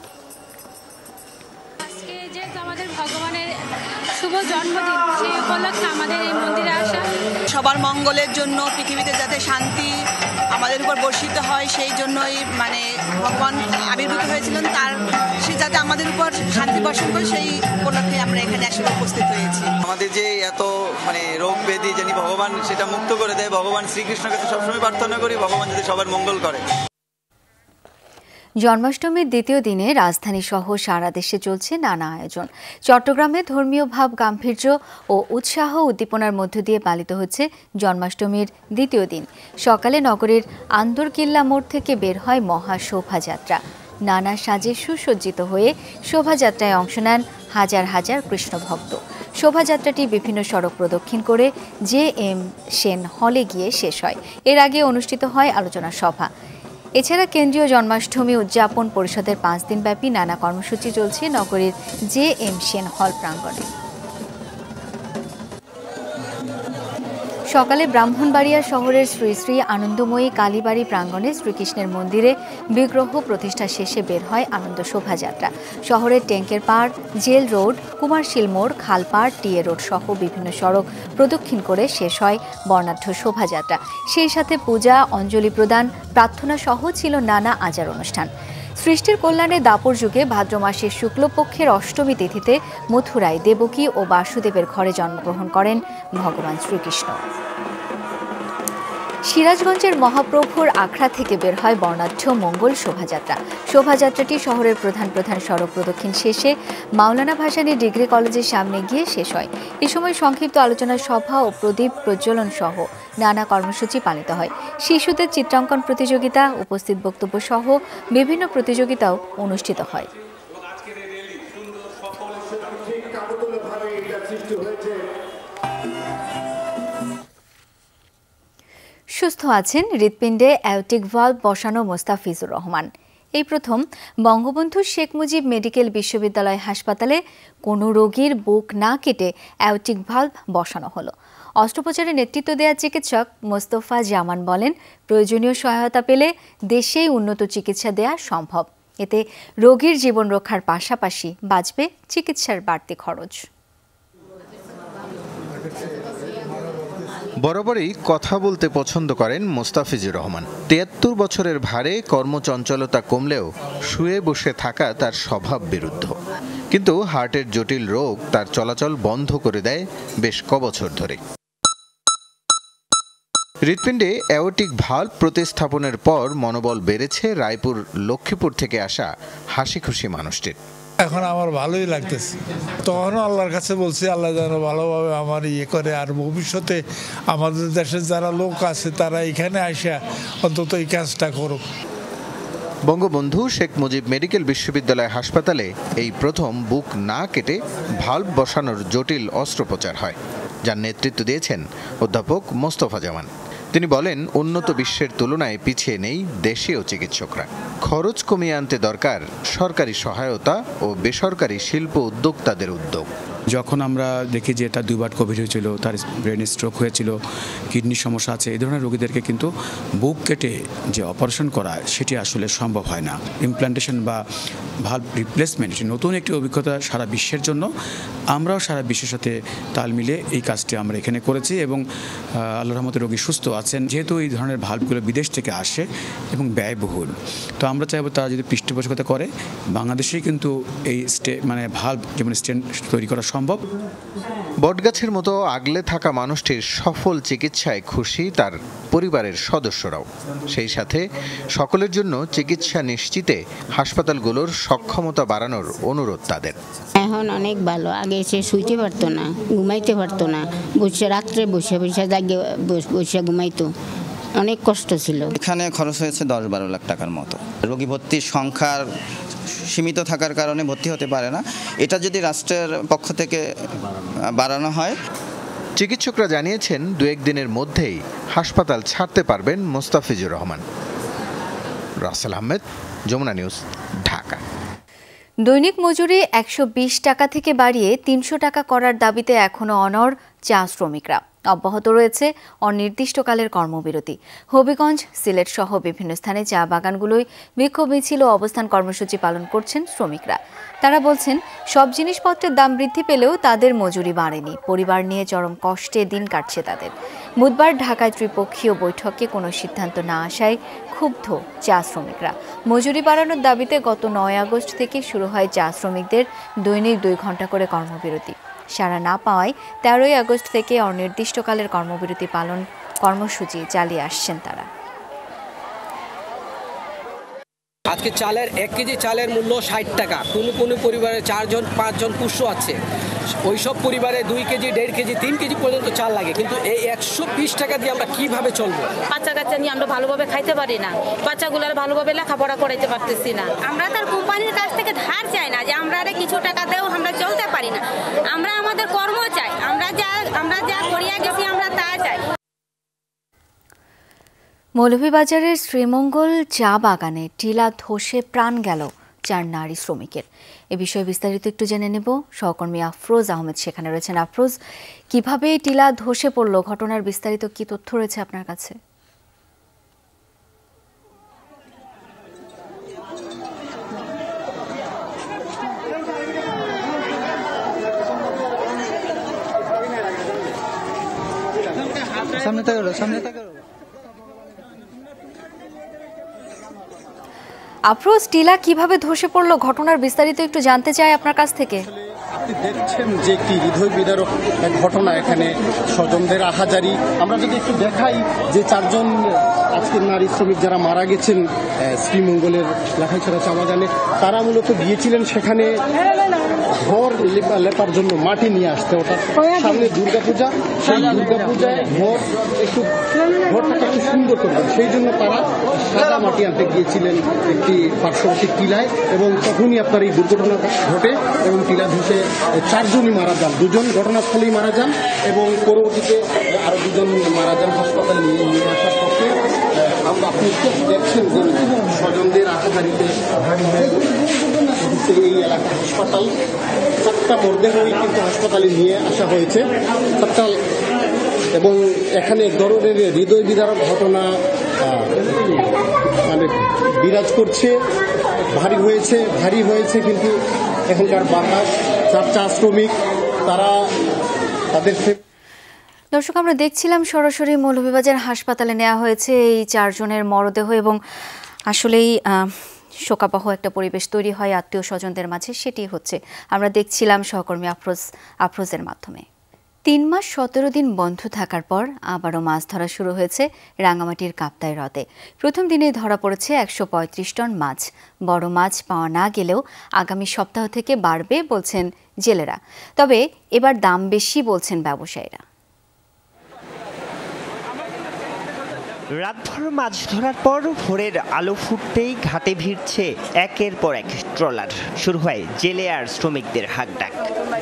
আমাদের ভগবানের শুভ জন্মদিন, সেই উপলক্ষে আমাদের এই মন্দিরে আসা। সবার মঙ্গলের জন্য, পৃথিবীতে যাতে শান্তি আমাদের উপর বর্ষিত হয়, সেই জন্যই মানে ভগবান আবির্ভূত হয়েছিলেন। তার সে যাতে আমাদের উপর শান্তি বর্ষণ করে, সেই উপলক্ষে আমরা এখানে আসলে উপস্থিত হয়েছি। আমাদের যে এত মানে রোগ ব্যাধি জানি ভগবান সেটা মুক্ত করে দেয়। ভগবান শ্রীকৃষ্ণকে সবসময় প্রার্থনা করি ভগবান যদি সবার মঙ্গল করে। জন্মাষ্টমীর দ্বিতীয় দিনে রাজধানী সহ সারা দেশে চলছে নানা আয়োজন। চট্টগ্রামে ধর্মীয় ভাব, গাম্ভীর্য ও উৎসাহ উদ্দীপনার মধ্য দিয়ে পালিত হচ্ছে জন্মাষ্টমীর দ্বিতীয় দিন। সকালে নগরীর আন্দরকিল্লা মোড় থেকে বের হয় মহা শোভাযাত্রা। নানা সাজে সুসজ্জিত হয়ে শোভাযাত্রায় অংশ নেন হাজার হাজার কৃষ্ণ ভক্ত। শোভাযাত্রাটি বিভিন্ন সড়ক প্রদক্ষিণ করে JM সেন হলে গিয়ে শেষ হয়। এর আগে অনুষ্ঠিত হয় আলোচনা সভা। এছাড়া কেন্দ্রীয় জন্মাষ্টমী উদযাপন পরিষদের 5 দিনব্যাপী নানা কর্মসূচি চলছে নগরীর JM সেন হল প্রাঙ্গণে। সকালে ব্রাহ্মণবাড়িয়া শহরের শ্রী শ্রী আনন্দময়ী কালীবাড়ি প্রাঙ্গণে শ্রীকৃষ্ণের মন্দিরে বিগ্রহ প্রতিষ্ঠা শেষে বের হয় আনন্দ শোভাযাত্রা। শহরের ট্যাঙ্কের পাড়, জেল রোড, কুমারশীল মোড়, খালপাড়, টিএ রোড সহ বিভিন্ন সড়ক প্রদক্ষিণ করে শেষ হয় বর্ণাঢ্য শোভাযাত্রা। সেই সাথে পূজা, অঞ্জলি প্রদান, প্রার্থনা সহ ছিল নানা আচার অনুষ্ঠান। সৃষ্টির কল্যাণে দাপর যুগে ভাদ্র মাসের শুক্লপক্ষের অষ্টমী তিথিতে মথুরায় দেবকী ও বাসুদেবের ঘরে জন্মগ্রহণ করেন ভগবান শ্রীকৃষ্ণ। সিরাজগঞ্জের মহাপ্রভুর আখড়া থেকে বের হয় বর্ণাঢ্য মঙ্গল শোভাযাত্রা। শোভাযাত্রাটি শহরের প্রধান প্রধান সড়ক প্রদক্ষিণ শেষে মাওলানা ভাসানী ডিগ্রি কলেজের সামনে গিয়ে শেষ হয়। এ সময় সংক্ষিপ্ত আলোচনা সভা ও প্রদীপ প্রজ্বলন সহ নানা কর্মসূচি পালিত হয়। শিশুদের চিত্রাঙ্কন প্রতিযোগিতা, উপস্থিত বক্তব্য সহ বিভিন্ন প্রতিযোগিতাও অনুষ্ঠিত হয়। সুস্থ আছেন হৃৎপিণ্ডে অ্যাওটিক ভালভ বসানো মোস্তাফিজুর রহমান। এই প্রথম বঙ্গবন্ধু শেখ মুজিব মেডিকেল বিশ্ববিদ্যালয় হাসপাতালে কোনো রোগীর বুক না কেটে অ্যাওর্টিক ভালভ বসানো হলো। অস্ত্রোপচারে নেতৃত্ব দেওয়া চিকিৎসক মোস্তফা জামান বলেন, প্রয়োজনীয় সহায়তা পেলে দেশেই উন্নত চিকিৎসা দেওয়া সম্ভব। এতে রোগীর জীবন রক্ষার পাশাপাশি বাঁচবে চিকিৎসার বাড়তি খরচ। বরাবরই কথা বলতে পছন্দ করেন মোস্তাফিজুর রহমান। ৭৩ বছরের ভারে কর্মচঞ্চলতা কমলেও শুয়ে বসে থাকা তার স্বভাব বিরুদ্ধ। কিন্তু হার্টের জটিল রোগ তার চলাচল বন্ধ করে দেয় বেশ কবছর ধরে। হৃৎপিণ্ডে অ্যাওর্টিক ভালভ প্রতিস্থাপনের পর মনোবল বেড়েছে রায়পুর লক্ষ্মীপুর থেকে আসা হাসি খুশি মানুষটির। এখন আমার ভালোই লাগতেছে। তখনও আল্লাহর কাছে বলছি, আল্লাহ যেন ভালোভাবে আমার করে, আর ভবিষ্যতে আমাদের দেশের যারা লোক আছে তারা এখানে আসা অন্তত এই কাজটা করুক। বঙ্গবন্ধু শেখ মুজিব মেডিকেল বিশ্ববিদ্যালয় হাসপাতালে এই প্রথম বুক না কেটে ভালভ বসানোর জটিল অস্ত্রোপচার হয়, যার নেতৃত্ব দিয়েছেন অধ্যাপক মোস্তফা জামান। তিনি বলেন, উন্নত বিশ্বের তুলনায় পিছিয়ে নেই দেশীয় চিকিৎসকরা। খরচ কমিয়ে আনতে দরকার সরকারি সহায়তা ও বেসরকারি শিল্প উদ্যোক্তাদের উদ্যোগ। যখন আমরা দেখি যে তার 2বার কোভিড হয়েছিল, তার ব্রেন স্ট্রোক হয়েছিল, কিডনির সমস্যা আছে, এই ধরনের রোগীদেরকে কিন্তু বুক কেটে যে অপারেশন করা সেটি আসলে সম্ভব হয় না। ইমপ্লান্টেশন বা ভালভ রিপ্লেসমেন্ট নতুন একটি অভিজ্ঞতা সারা বিশ্বের জন্য। আমরাও সারা বিশ্বের সাথে তাল মিলে এই কাজটি আমরা এখানে করেছি এবং আল্লাহর রহমতে রোগী সুস্থ আছেন। যেহেতু এই ধরনের ভালভগুলো বিদেশ থেকে আসে এবং ব্যয়বহুল, তো আমরা চাইবো তারা যদি পৃষ্ঠপোষকতা করে, বাংলাদেশেই কিন্তু এই ভালভ যেমন স্টেন্ট তৈরি করা সম্ভব। বটগাছের মতো আগলে থাকা মানুষটির সফল চিকিৎসায় খুশি তার পরিবারের সদস্যরাও। সেই সাথে সকলের জন্য চিকিৎসা নিশ্চিতে হাসপাতালগুলোর সক্ষমতা বাড়ানোর অনুরোধ তাদের। এখন অনেক ভালো, আগে সে শুইতে পারতো না, ঘুমাইতে পারতো না, বসে রাত্রে বসে বসে জাগে বসে ঘুমাইতো, অনেক কষ্ট ছিল। এখানে খরচ হয়েছে 10-12 লাখ টাকার মতো। রোগী ভর্তির সংখ্যার সীমিত থাকার কারণে ভর্তি হতে পারে না। এটা যদি রাষ্ট্রের পক্ষ থেকে বাড়ানো হয়। চিকিৎসকরা জানিয়েছেন 2-1 দিনের মধ্যেই হাসপাতাল ছাড়তে পারবেন মোস্তাফিজুর রহমান। রাসেল আহমেদ, যমুনা নিউজ, ঢাকা। দৈনিক মজুরি 120 টাকা থেকে বাড়িয়ে 300 টাকা করার দাবিতে এখনো অনড় চা শ্রমিকরা। অব্যাহত রয়েছে অনির্দিষ্টকালের কর্মবিরতি। হবিগঞ্জ, সিলেট সহ বিভিন্ন স্থানে চা বাগানগুলোয় বিক্ষোভ মিছিল ও অবস্থান কর্মসূচি পালন করছেন শ্রমিকরা। তারা বলছেন, সব জিনিসপত্রের দাম বৃদ্ধি পেলেও তাদের মজুরি বাড়েনি। পরিবার নিয়ে চরম কষ্টে দিন কাটছে তাদের। বুধবার ঢাকায় ত্রিপক্ষীয় বৈঠকে কোনো সিদ্ধান্ত না আসায় ক্ষুব্ধ চা শ্রমিকরা। মজুরি বাড়ানোর দাবিতে গত 9 আগস্ট থেকে শুরু হয় চা শ্রমিকদের দৈনিক 2 ঘন্টা করে কর্মবিরতি। সাড়া না পাওয়ায় 13 আগস্ট থেকে অনির্দিষ্টকালের কর্মবিরতি পালন কর্মসূচি চালিয়ে আসছেন তারা। আজকে চালের 1 কেজি চালের মূল্য 60 টাকা। কোনো পরিবারে 4-5 জন পুষ্য আছে, ওইসব পরিবারে 2 কেজি, 1.5 কেজি, 3 কেজি পর্যন্ত চাল লাগে। কিন্তু এই 120 টাকা দিয়ে আমরা কিভাবে চলবো? বাচ্চা কাচ্চা নিয়ে আমরা ভালোভাবে খাইতে পারি না, বাচ্চাগুলোর ভালোভাবে লেখাপড়া করাইতে পারতেছি না। আমরা তার কোম্পানির কাছ থেকে ধার চাই না যে আমরা কিছু টাকা দেও আমরা চলতে পারি না। আমরা আমাদের কর্ম চাই, আমরা যা করিয়া গেছি আমরা তা চাই। মৌলভীবাজারের শ্রীমঙ্গল চা বাগানে টিলা ধসে প্রাণ গেল 4 নারী শ্রমিকের। এ বিষয়ে বিস্তারিত একটু জেনে নেব। সহকর্মী আফরোজ আহমেদ সেখানে রয়েছেন। আফরোজ, কিভাবে টিলা ধসে পড়ল, ঘটনার বিস্তারিত কি তথ্য রয়েছে আপনার কাছে? আফরোজ, টিলা কিভাবে ধসে পড়লো, ঘটনার বিস্তারিত একটু জানতে চাই আপনার কাছ থেকে। আপনি দেখছেন যে একটি হৃদয় বিদারক ঘটনা, এখানে স্বজনদের আহাজারি। আমরা যদি একটু দেখাই যে 4 জন আজকের নারী শ্রমিক যারা মারা গেছেন শ্রীমঙ্গলের লাখাইছড়া চা বাগানে, তারা মূলত গিয়েছিলেন সেখানে ঘর লেপার জন্য মাটি নিয়ে আসতে। অর্থাৎ সামনে দুর্গাপূজা, সেই দুর্গাপূজায় ঘরটাকে একটু সুন্দর করবেন, সেই জন্য তারা সাদা মাটি আনতে গিয়েছিলেন একটি পার্শ্ববর্তী টিলায়। এবং তখনই আপনার এই দুর্ঘটনা ঘটে এবং টিলা ধসে 4 জনই মারা যান। 2 জন ঘটনাস্থলেই মারা যান এবং পরবর্তীতে আরো 2 জন মারা যান হাসপাতালে নিয়ে আসার পক্ষে। আপনি দেখছেন যে স্বজনদের আহাজারিতে এই এলাকা হাসপাতাল 4টা মরদেহই কিন্তু হাসপাতালে নিয়ে আসা হয়েছে এবং এখানে এক ধরনের হৃদয় বিদারক ঘটনা মানে বিরাজ করছে। ভারী হয়েছে কিন্তু এখানকার বাতাস চা শ্রমিক তারা তাদের দর্শক, আমরা দেখছিলাম সরাসরি মৌলভীবাজার হাসপাতালে নেওয়া হয়েছে এই 4 জনের মরদেহ এবং আসলেই শোকাবহ একটা পরিবেশ তৈরি হয় আত্মীয় স্বজনদের মাঝে। সেটি হচ্ছে আমরা দেখছিলাম সহকর্মী আফরোজের মাধ্যমে। 3 মাস 17 দিন বন্ধ থাকার পর আবারও মাছ ধরা শুরু হয়েছে রাঙামাটির কাপ্তাই হ্রদে। প্রথম দিনে ধরা পড়েছে 135 টন মাছ। বড় মাছ পাওয়া না গেলেও আগামী সপ্তাহ থেকে বাড়বে বলছেন জেলেরা, তবে এবার দাম বেশি বলছেন ব্যবসায়ীরা। রাতভর মাছ ধরার পর ভোরের আলো ফুটতেই ঘাটে ভিড়ছে একের পর এক ট্রলার। শুরু হয় জেলে আর শ্রমিকদের হাঁকডাক।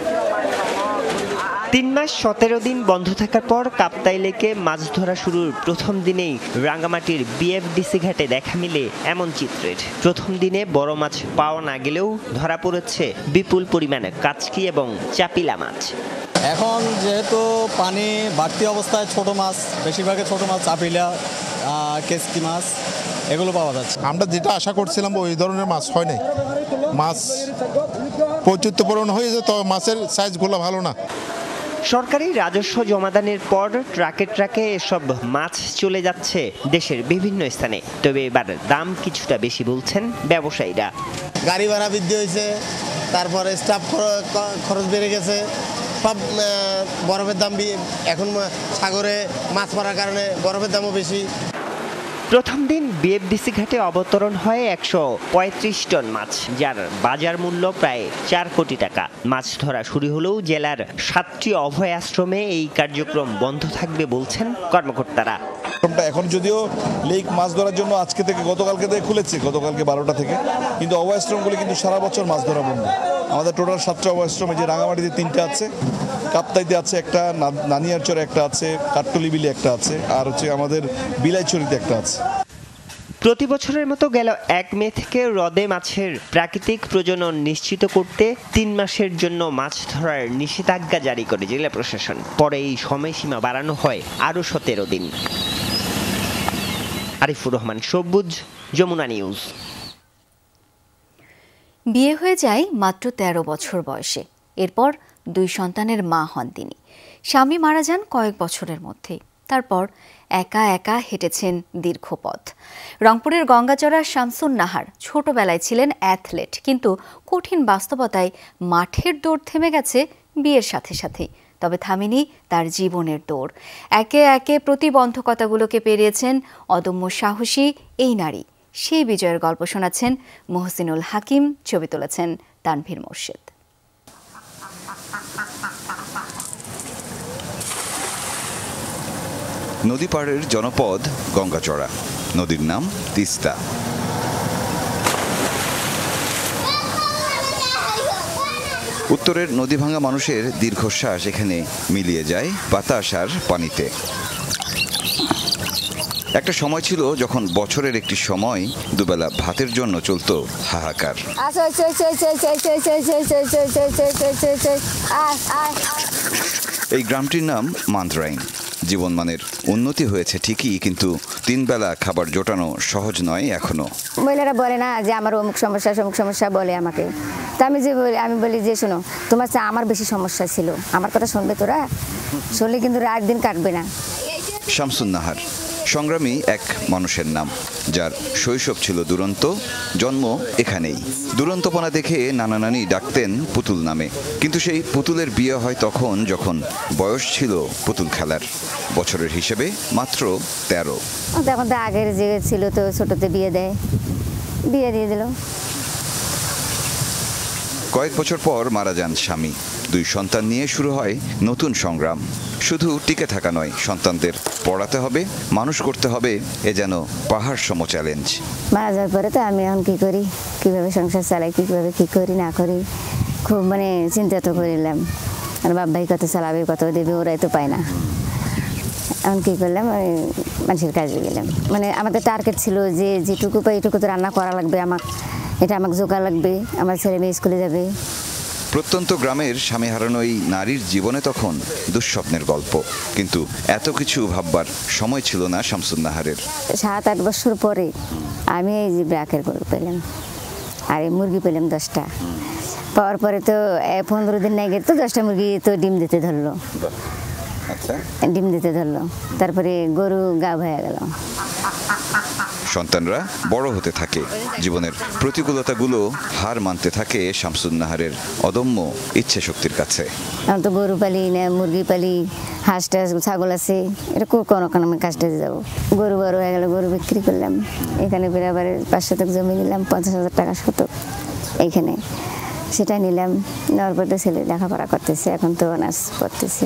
3 মাস 17 দিন বন্ধ থাকার পর কাপ্তাই লেকে মাছ ধরা শুরুর প্রথম দিনেই রাঙ্গামাটির বিএফডিসি ঘাটে দেখা মিলে এমন চিত্রের। প্রথম দিনে বড় মাছ পাওয়া না গেলেও ধরা পড়েছে বিপুল পরিমাণে কাচকি এবং চাপিলা মাছ। এখন যেহেতু পানি বাড়তি অবস্থায় ছোট মাছ, বেশিরভাগই ছোট মাছ, চাপিলা, কেসকি মাছ এগুলো পাওয়া যাচ্ছে। আমরা যেটা আশা করছিলাম ওই ধরনের মাছ হয় নাই। মাছ বৈচিত্র্যপূর্ণ হয়েছে, তো মাছের সাইজগুলো ভালো না। সরকারি রাজস্ব জমাদানের পর ট্রাকে ট্রাকে এসব মাছ চলে যাচ্ছে দেশের বিভিন্ন স্থানে, তবে এবার দাম কিছুটা বেশি বলছেন ব্যবসায়ীরা। গাড়ি ভাড়া বৃদ্ধি হয়েছে, তারপরে স্টাফ খরচ বেড়ে গেছে, সব বরফের দাম এখন সাগরে মাছ মারার কারণে বরফের দামও বেশি। প্রথম দিন বিএফডিসি ঘাটে অবতরণ হয় 135 টন মাছ, যার বাজার মূল্য প্রায় 4 কোটি টাকা। মাছ ধরা শুরু হলেও জেলার 7টি অভয় আশ্রমে এই কার্যক্রম বন্ধ থাকবে বলছেন কর্মকর্তারা। এখন যদিও লেক মাছ ধরার জন্য গতকালকে থেকে খুলেছে, গতকালকে 12টা থেকে, কিন্তু অভয় আশ্রমগুলি কিন্তু সারা বছর মাছ ধরা বন্ধ। আমাদের টোটাল 7টা অভয় আশ্রমে, যে রাঙামাটিতে 3টা আছে, কাপ্তাইতে আছে একটা, নানিয়ারচরে একটা আছে, কাট্টলি বিলে একটা আছে, আর হচ্ছে আমাদের বিলাইছড়িতে একটা আছে। প্রতি বছরের মতো গেল 1 মে থেকে হ্রদে মাছের প্রাকৃতিক প্রজনন নিশ্চিত করতে 3 মাসের জন্য মাছ ধরার নিষেধাজ্ঞা জারি করে জেলা প্রশাসন। পরে এই সময়সীমা বাড়ানো হয় আরও 17 দিন। আরিফুর রহমান সবুজ, যমুনা নিউজ। বিয়ে হয়ে যায় মাত্র 13 বছর বয়সে। এরপর 2 সন্তানের মা হন তিনি। স্বামী মারা যান কয়েক বছরের মধ্যেই। তারপর একা একা হেঁটেছেন দীর্ঘ পথ। রংপুরের গঙ্গাচড়ার শামসুন নাহার ছোটবেলায় ছিলেন অ্যাথলেট, কিন্তু কঠিন বাস্তবতায় মাঠের দৌড় থেমে গেছে বিয়ের সাথে সাথেই। তবে থামেনি তার জীবনের দৌড়। একে একে প্রতিবন্ধকতাগুলোকে পেরিয়েছেন অদম্য সাহসী এই নারী। সেই বিজয়ের গল্প শোনাচ্ছেন মহসিনুল হাকিম, ছবি তুলেছেন তানভীর মোর্শেদ। নদী পাড়ের জনপদ গঙ্গাচড়া, নদীর নাম তিস্তা। উত্তরের নদী ভাঙা মানুষের দীর্ঘশ্বাস এখানে মিলিয়ে যায় বাতাস আর পানিতে। একটা সময় ছিল যখন বছরের একটি সময় দুবেলা ভাতের জন্য চলতো হাহাকার। এই গ্রামটির নাম মান্দ্রাইন। জীবনমানের উন্নতি হয়েছে ঠিকই, কিন্তু 3 বেলা খাবার জোটানো সহজ নয় এখনো। মহিলারা বলে না যে আমার অমুক সমস্যা বলে আমাকে, তা আমি বলি যে শোনো, তোমার চেয়ে আমার বেশি সমস্যা ছিল, আমার কথা শুনবে তোরা? শুনলে কিন্তু রাত দিন কাটবে না। শামসুন নাহার সংগ্রামী এক মানুষের নাম, যার শৈশব ছিল দুরন্ত, জন্ম এখানেই। দুরন্তপনা দেখে নানা নানি ডাকতেন পুতুল নামে, কিন্তু সেই পুতুলের বিয়ে হয় তখন যখন বয়স ছিল পুতুল খেলার। বছরের হিসেবে মাত্র 13। তখন তো আগের যে ছিল তো ছোটতে বিয়ে দিয়ে দিল। কয়েক বছর পর মারা যান স্বামী। 2 সন্তান নিয়ে শুরু হয় নতুন সংগ্রাম। শুধু টিকে থাকা নয়, সন্তানদের পড়াতে হবে, মানুষ করতে হবে, এ যেন পাহাড় সম চ্যালেঞ্জ। মারা যাওয়ার পরে তো আমি এখন কি করি, কিভাবে সংসার চালাই, কিভাবে কি করি না করি, খুব চিন্তা তো করিলাম। আর বাপ ভাই কত চালাবে, কত দেবে, ওরাই তো পায় না। এখন কি করলাম, মানুষের কাজে গেলাম। মানে আমাদের টার্গেট ছিল যে যেটুকু পাই এটুকু তো রান্না করা লাগবে, এটা আমাকে জোগাড় লাগবে, আমার ছেলে মেয়ে স্কুলে যাবে। প্রত্যন্ত গ্রামের স্বামী হারানো এই নারীর জীবনে তখন দুঃস্বপ্নের গল্প, কিন্তু এত কিছু ভাববার সময় ছিল না শামসুন নাহারের। 7-8 বছর পরে আমি এই যে ব্র্যাকের গরু পেলাম, আর এই মুরগি পেলাম 10টা। পাওয়ার পরে তো 15 দিন না গেলে তো 10টা মুরগি তো ডিম দিতে ধরলো। তারপরে গরু গাব হয়ে গেল। সন্তানরা বড় হতে থাকে, জীবনের প্রতিকূলতাগুলো হার মানতে থাকে শামসুন নাহারের অদম্য ইচ্ছে শক্তির কাছে। আমি তো গরু পালি না, মুরগি পালি, হাঁসটা ছাগল আছে, এটা কোনো আমি কাজটা যাবো। গরু বড় হয়ে গেল, গরু বিক্রি করলাম। এখানে আবার 5 শতক জমি নিলাম, 50,000 টাকা শতক এইখানে, সেটা নিলাম। নেওয়ার পর তো ছেলে লেখাপড়া করতেছে, এখন তো অনার্স পড়তেছে।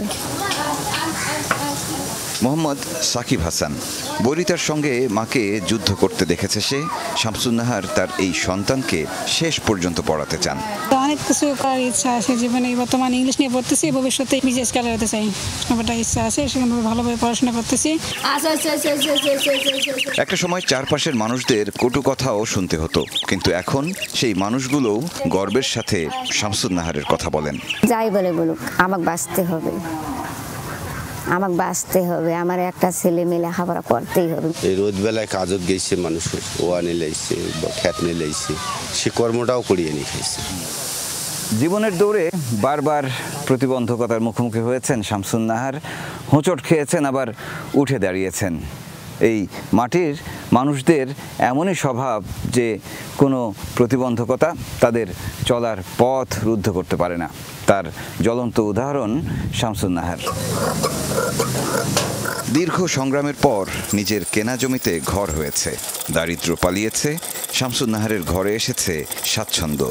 মোহাম্মদ সাকিব হাসান বরিতার সঙ্গে মাকে যুদ্ধ করতে দেখেছে সে। শামসুন নাহার তার এই সন্তানকে শেষ পর্যন্ত পড়াতে চান। অনেক কিছু করার ইচ্ছা আছে জীবনে। বর্তমানে ইংলিশ নিয়ে পড়তেছি, ভবিষ্যতে বিশেষ কালে হতে চাই, সবটা ইচ্ছা আছে, সেখানে ভালোভাবে পড়াশোনা করতেছি। একটা সময় চারপাশের মানুষদের কটু কথাও শুনতে হতো, কিন্তু এখন সেই মানুষগুলোও গর্বের সাথে শামসুন নাহারের কথা বলেন। যাই বলে বলুক, আমাকে বাঁচতে হবে, আমার একটা ছেলে মেয়ে লেখাপড়া করতেই হবে। এই রোদ বেলায় কাজত গেছে মানুষের, ওয়া নিলাইছে, খ্যাত নিলাইছে, সে কর্মটাও করিয়ে নিয়ে খাইছে। জীবনের দৌড়ে বারবার প্রতিবন্ধকতার মুখোমুখি হয়েছেন শামসুন নাহার, হোঁচট খেয়েছেন, আবার উঠে দাঁড়িয়েছেন। এই মাটির মানুষদের এমনই স্বভাব যে কোনো প্রতিবন্ধকতা তাদের চলার পথ রুদ্ধ করতে পারে না। তার জ্বলন্ত উদাহরণ শামসুন নাহার। দীর্ঘ সংগ্রামের পর নিজের কেনা জমিতে ঘর হয়েছে, দারিদ্র্য পালিয়েছে, শামসুন নাহারের ঘরে এসেছে স্বাচ্ছন্দ্য।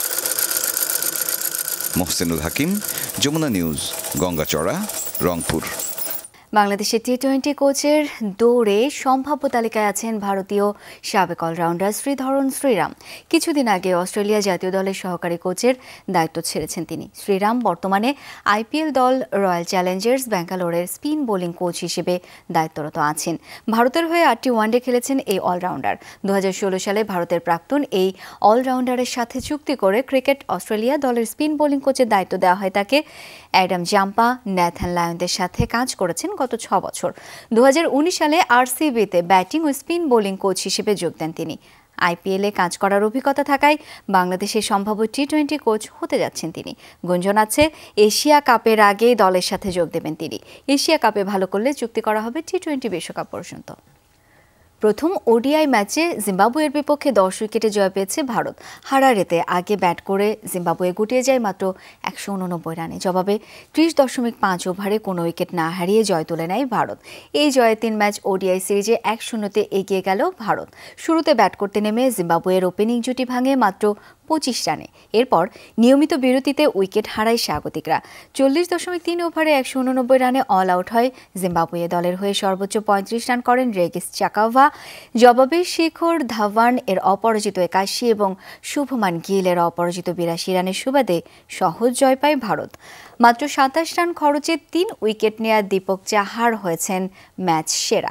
মোহসেনুল হাকিম, যমুনা নিউজ, গঙ্গাচড়া, রংপুর। বাংলাদেশের টি-20 কোচের দৌড়ে সম্ভাব্য তালিকায় আছেন ভারতীয় সাবেক অলরাউন্ডার শ্রীধরন শ্রীরাম। কিছুদিন আগে অস্ট্রেলিয়া জাতীয় দলের সহকারী কোচের দায়িত্ব ছেড়েছেন তিনি। শ্রীরাম বর্তমানে আইপিএল দল রয়্যাল চ্যালেঞ্জার্স ব্যাঙ্গালোরের স্পিন বোলিং কোচ হিসেবে দায়িত্বরত আছেন। ভারতের হয়ে 8টি ওয়ানডে খেলেছেন এই অলরাউন্ডার। 2016 সালে ভারতের প্রাক্তন এই অলরাউন্ডারের সাথে চুক্তি করে ক্রিকেট অস্ট্রেলিয়া দলের স্পিন বোলিং কোচের দায়িত্ব দেওয়া হয় তাকে। অ্যাডাম জাম্পা, ন্যাথান লায়নদের সাথে কাজ করেছেন গত 6 বছর। 2019 সালে আরসিবিতে ব্যাটিং ও স্পিন বোলিং কোচ হিসেবে যোগ দেন তিনি। আইপিএলে কাজ করার অভিজ্ঞতা থাকায় বাংলাদেশের সম্ভাব্য টি-20 কোচ হতে যাচ্ছেন তিনি। গুঞ্জন আছে এশিয়া কাপের আগে দলের সাথে যোগ দেবেন তিনি। এশিয়া কাপে ভালো করলে চুক্তি করা হবে টি-20 বিশ্বকাপ পর্যন্ত। প্রথম ওডিআই ম্যাচে জিম্বাবুয়ের বিপক্ষে 10 উইকেটে জয় পেয়েছে ভারত। হারারেতে আগে ব্যাট করে জিম্বাবুয়ে গুটিয়ে যায় মাত্র 189 রানে। জবাবে 30.5 ওভারে কোনো উইকেট না হারিয়ে জয় তুলে নেয় ভারত। এই জয়ে 3 ম্যাচ ওডিআই সিরিজে 1-0 এগিয়ে গেল ভারত। শুরুতে ব্যাট করতে নেমে জিম্বাবুয়ের ওপেনিং জুটি ভাঙে মাত্র 25 রানে। এরপর নিয়মিত বিরতিতে উইকেট হারায় স্বাগতিকরা। 40.3 ওভারে 189 রানে অল আউট হয় জিম্বাবুয়ে। দলের হয়ে সর্বোচ্চ 35 রান করেন রেগিস চাকাভা। জবাবে শিখর ধাওয়ান এর অপরাজিত 81 এবং শুভমান গিল এর অপরাজিত 82 রানের সুবাদে সহজ জয় পায় ভারত। মাত্র 27 রান খরচে 3 উইকেট নেয়া দীপক চাহার হয়েছেন ম্যাচ সেরা।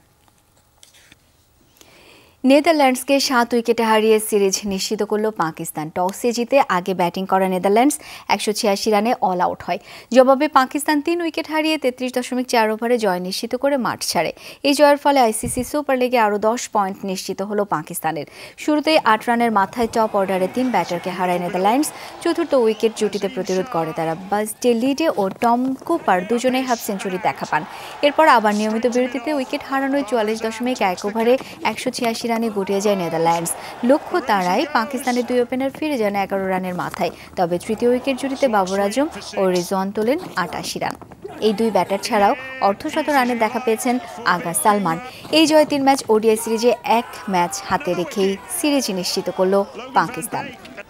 নেদারল্যান্ডসকে 7 উইকেটে হারিয়ে সিরিজ নিশ্চিত করল পাকিস্তান। টসে জিতে আগে ব্যাটিং করা নেদারল্যান্ডস 186 রানে অল আউট হয়। জবাবে পাকিস্তান 3 উইকেট হারিয়ে 33.4 ওভারে জয় নিশ্চিত করে মাঠ ছাড়ে। এই জয়ের ফলে আইসিসি সুপার লিগে আরও 10 পয়েন্ট নিশ্চিত হল পাকিস্তানের। শুরুতেই 8 রানের মাথায় টপ অর্ডারে 3 ব্যাটারকে হারায় নেদারল্যান্ডস। চতুর্থ উইকেট জুটিতে প্রতিরোধ করে তারা। বাজটে লিডে ও টম কুপার দুজনেই হাফ সেঞ্চুরি দেখা পান। এরপর আবার নিয়মিত বিরতিতে উইকেট হারানোয় 44.1 ওভারে 186 রানে গুটিয়ে যায় নেদারল্যান্ডস। লক্ষ্য তাড়ায় পাকিস্তানের 2 ওপেনার ফিরে যান 11 রানের মাথায়। তবে তৃতীয় উইকেট জুটিতে বাবর আজম ও রিজওয়ান তোলেন 88 রান। এই 2 ব্যাটার ছাড়াও অর্ধশত রানের দেখা পেয়েছেন আগা সালমান। এই জয় 3 ম্যাচ ওডিআই সিরিজে 1 ম্যাচ হাতে রেখেই সিরিজ নিশ্চিত করল পাকিস্তান।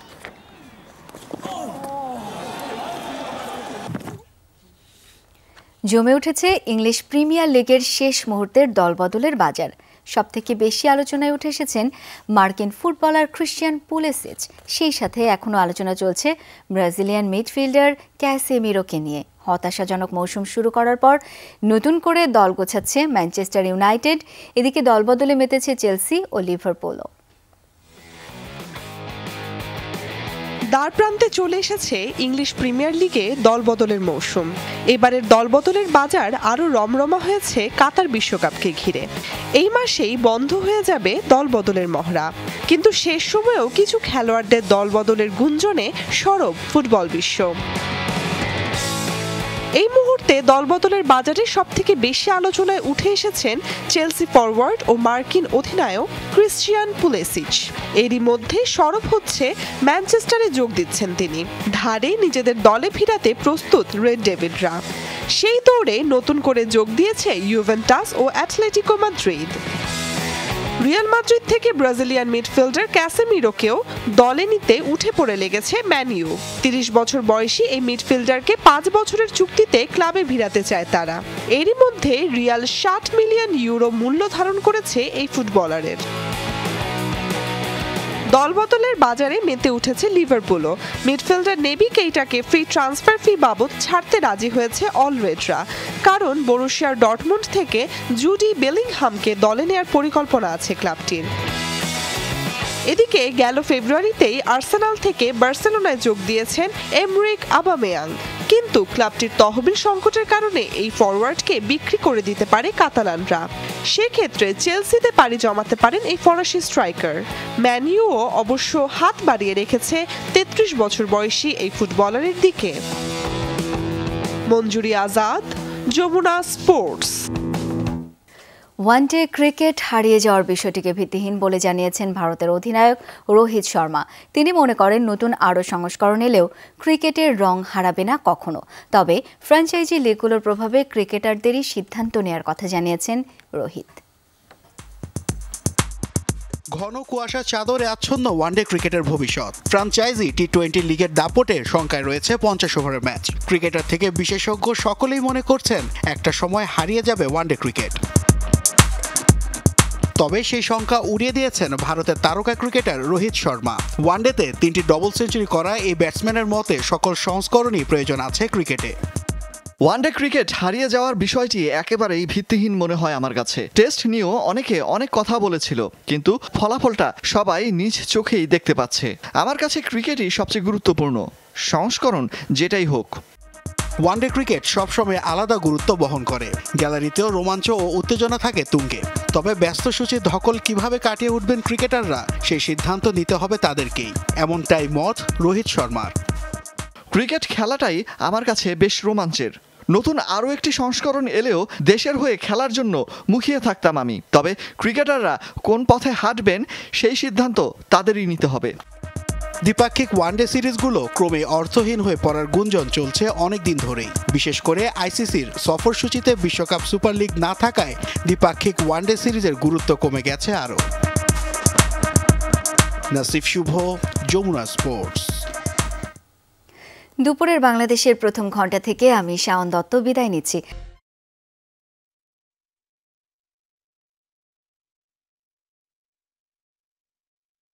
জমে উঠেছে ইংলিশ প্রিমিয়ার লিগের শেষ মুহূর্তের দলবদলের বাজার। সবথেকে বেশি আলোচনায় উঠে এসেছেন মার্কিন ফুটবলার ক্রিশ্চিয়ান পুলিসিচ। সেই সাথে এখনও আলোচনা চলছে ব্রাজিলিয়ান মিডফিল্ডার ক্যাসেমিরোকে নিয়ে। হতাশাজনক মৌসুম শুরু করার পর নতুন করে দল গোছাচ্ছে ম্যানচেস্টার ইউনাইটেড, এদিকে দলবদলে মেতেছে চেলসি ও লিভারপুলও। দ্বারপ্রান্তে চলে এসেছে ইংলিশ প্রিমিয়ার লিগে দলবদলের মৌসুম। এবারের দলবদলের বাজার আরও রমরমা হয়েছে কাতার বিশ্বকাপকে ঘিরে। এই মাসেই বন্ধ হয়ে যাবে দলবদলের মহড়া, কিন্তু শেষ সময়েও কিছু খেলোয়াড়দের দলবদলের গুঞ্জনে সরব ফুটবল বিশ্ব। এই মুহূর্তে দলবদলের বাজারে সবথেকে বেশি আলোচনায় উঠে এসেছেন চেলসি ফরওয়ার্ড ও মার্কিন অধিনায়ক ক্রিশ্চিয়ান পুলেসিচ। এরই মধ্যে সরব হচ্ছে ম্যানচেস্টারে যোগ দিচ্ছেন তিনি। ধারে নিজেদের দলে ফিরাতে প্রস্তুত রেড ডেভিডরা। সেই দৌড়ে নতুন করে যোগ দিয়েছে ইউভেন্টাস ও অ্যাটলেটিকো মাদ্রিদ। রিয়াল মাদ্রিদ থেকে ব্রাজিলিয়ান মিডফিল্ডার ক্যাসেমিরোকেও দলে নিতে উঠে পড়ে লেগেছে ম্যান ইউ। ৩০ বছর বয়সী এই মিডফিল্ডারকে ৫ বছরের চুক্তিতে ক্লাবে ভিড়াতে চায় তারা। এরই মধ্যে রিয়াল ৬০ মিলিয়ন ইউরো মূল্য ধারণ করেছে এই ফুটবলারের। দলবদলের বাজারে মেতে উঠেছে লিভারপুলও। মিডফিল্ডার নেবি কেইটাকে ফ্রি ট্রান্সফার ফি বাবদ ছাড়তে রাজি হয়েছে অলরেডরা, কারণ বরুশিয়ার ডর্টমুন্ড থেকে জুডি বেলিংহামকে দলে নেয়ার পরিকল্পনা আছে ক্লাবটির। এদিকে গেল ফেব্রুয়ারিতেই আর্সেনাল থেকে বার্সেলোনায় যোগ দিয়েছেন এমরিক আবামেয়াং, কিন্তু ক্লাবটির তহবিল সংকটের কারণে এই ফরওয়ার্ডকে বিক্রি করে দিতে পারে কাতালানরা। সেক্ষেত্রে চেলসিতে পাড়ি জমাতে পারেন এই ফরাসি স্ট্রাইকার। ম্যান ইউও অবশ্য হাত বাড়িয়ে রেখেছে ৩৩ বছর বয়সী এই ফুটবলারের দিকে। Manjuri Azad, Jamuna sports. One day cricket হারিয়ে যাওয়ার বিষয়টিকে ভিত্তিহীন বলে জানিয়েছেন ভারতের অধিনায়ক রোহিত শর্মা। তিনি মনে করেন নতুন আরও সংস্করণ এলেও ক্রিকেটের রং হারাবে না কখনো। তবে ফ্র্যাঞ্চাইজি লিগগুলোর প্রভাবে ক্রিকেটারদেরই সিদ্ধান্ত নেওয়ার কথা জানিয়েছেন রোহিত। ঘন কুয়াশা চাদরে আচ্ছন্ন ওয়ানডে ক্রিকেটের ভবিষ্যৎ। ফ্র্যাঞ্চাইজি টি-20 লিগের দাপটে সংখ্যায় রয়েছে 50 ওভারের ম্যাচ। ক্রিকেটার থেকে বিশেষজ্ঞ সকলেই মনে করছেন একটা সময় হারিয়ে যাবে ওয়ানডে ক্রিকেট। তবে সেই সংখ্যা উড়িয়ে দিয়েছেন ভারতের তারকা ক্রিকেটার রোহিত শর্মা। ওয়ানডেতে 3টি ডবল সেঞ্চুরি করা এই ব্যাটসম্যানের মতে সকল সংস্করণই প্রয়োজন আছে ক্রিকেটে। ওয়ানডে ক্রিকেট হারিয়ে যাওয়ার বিষয়টি একেবারেই ভিত্তিহীন মনে হয় আমার কাছে। টেস্ট নিয়েও অনেকে অনেক কথা বলেছিল, কিন্তু ফলাফলটা সবাই নিজ চোখেই দেখতে পাচ্ছে। আমার কাছে ক্রিকেটই সবচেয়ে গুরুত্বপূর্ণ, সংস্করণ যেটাই হোক। ওয়ানডে ক্রিকেট সবসময় আলাদা গুরুত্ব বহন করে। গ্যালারিতেও রোমাঞ্চ ও উত্তেজনা থাকে তুঙ্গে। তবে ব্যস্ত সূচির ধকল কিভাবে কাটিয়ে উঠবেন ক্রিকেটাররা, সেই সিদ্ধান্ত নিতে হবে তাদেরকেই, এমনটাই মত রোহিত শর্মার। ক্রিকেট খেলাটাই আমার কাছে বেশ রোমাঞ্চের। নতুন আরও একটি সংস্করণ এলেও দেশের হয়ে খেলার জন্য মুখিয়ে থাকতাম আমি। তবে ক্রিকেটাররা কোন পথে হাঁটবেন সেই সিদ্ধান্ত তাদেরই নিতে হবে। দ্বিপাক্ষিক ওয়ানডে সিরিজগুলো ক্রমে অর্থহীন হয়ে পড়ার গুঞ্জন চলছে অনেকদিন ধরেই। বিশেষ করে আইসিসির সফরসূচিতে বিশ্বকাপ সুপার লিগ না থাকায় দ্বিপাক্ষিক ওয়ানডে সিরিজের গুরুত্ব কমে গেছে আরও। নাসিফ শুভ, যমুনা স্পোর্টস। দুপুরের বাংলাদেশের প্রথম ঘণ্টা থেকে আমি শাওন দত্ত বিদায় নিচ্ছি।